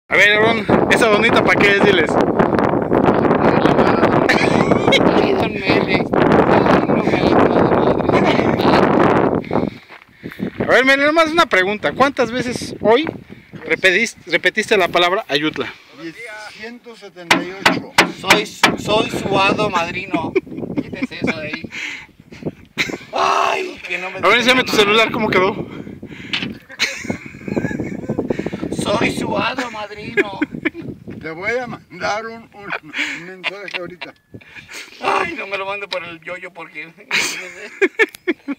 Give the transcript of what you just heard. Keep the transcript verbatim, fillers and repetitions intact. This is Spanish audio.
A ver, Aaron, esa bonita para qué es, diles. Ay, don Mele. No me hagas madre. A ver, Mele, nomás una pregunta. ¿Cuántas veces hoy repetiste, repetiste la palabra Ayutla? ciento setenta y ocho. Soy, soy suado madrino. Quítese eso de ahí. Ay, que no me A ver, enséñame tu celular, ¿cómo quedó? Soy suado madrino. Te voy a mandar un, un, un mensaje ahorita. Ay, no me lo mando por el yoyo porque...